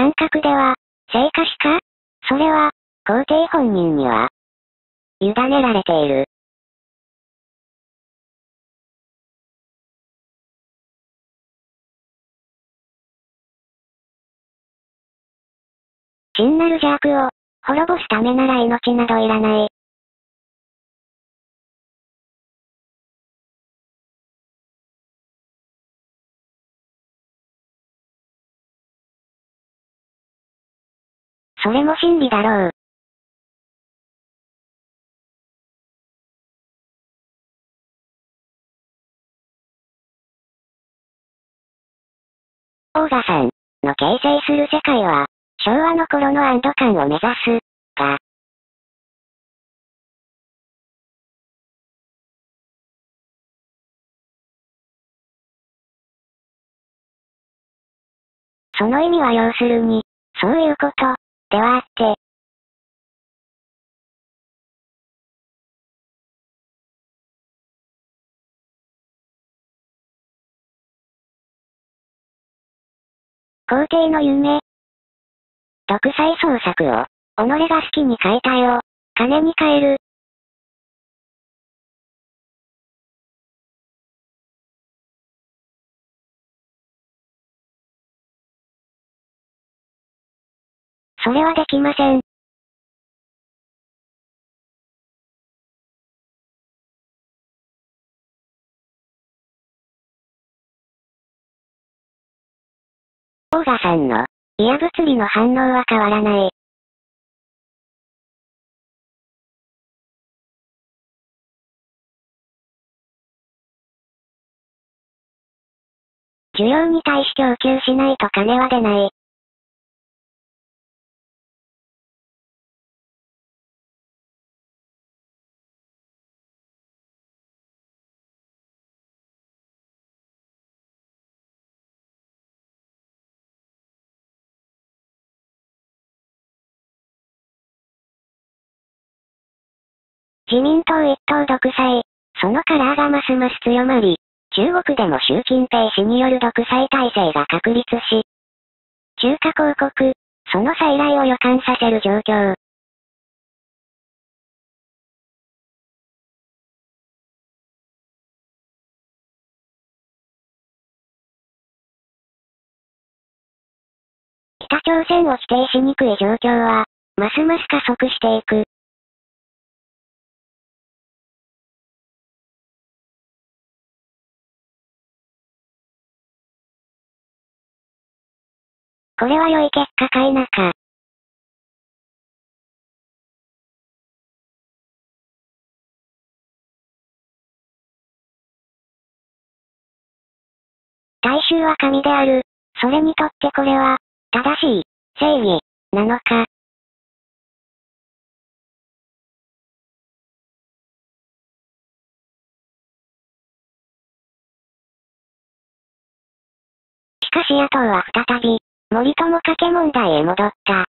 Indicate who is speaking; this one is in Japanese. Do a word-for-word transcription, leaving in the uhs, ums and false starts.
Speaker 1: 感覚では、生可視か？それは、皇帝本人には、委ねられている。真なる邪悪を、滅ぼすためなら命などいらない。それも真理だろう。オーガさんの形成する世界は、昭和の頃の安堵感を目指す、が、その意味は要するに、そういうこと、ではあって、皇帝の夢。独裁創作を、己が好きに変えたよ。金に変える。それはできません。オーガさんの、いや物理の反応は変わらない。需要に対し供給しないと金は出ない。自民党一党独裁。そのカラーがますます強まり、中国でも習近平氏による独裁体制が確立し、中華広告、その再来を予感させる状況。北朝鮮を否定しにくい状況は、ますます加速していく。これは良い結果か否か。大衆は神である。それにとってこれは、正しい、正義、なのか。しかし野党は再び、森友家家問題へ戻った。